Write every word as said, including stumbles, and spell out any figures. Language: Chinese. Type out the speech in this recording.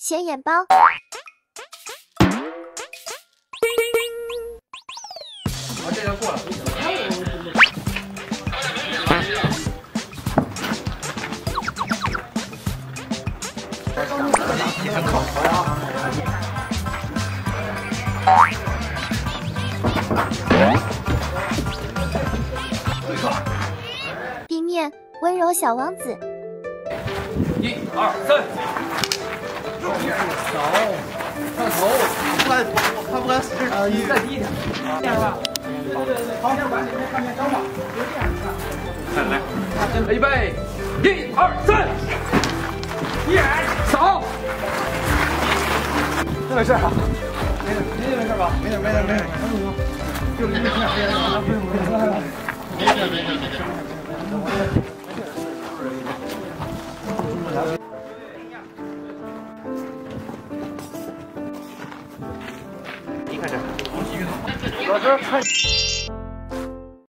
显眼包。 我这就过了。也很口头啊。 冰面温柔小王子。 一二三。扫，看头，不敢，他不敢使劲踢，再低一点，这样吧。对对对，好，先管你们看面灯吧，就这样看。来，预备，一二三，耶，扫。这没事啊，没事，您没事吧？没事没事没事，不用不用，就一个这样，不用不用不用，没事没事没事。你看这，老师看。